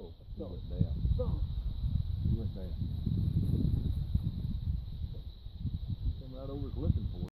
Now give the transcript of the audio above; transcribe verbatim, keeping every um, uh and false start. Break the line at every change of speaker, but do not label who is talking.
Oh, he
So-
went down.
So,
He went down. Come right over looking for it.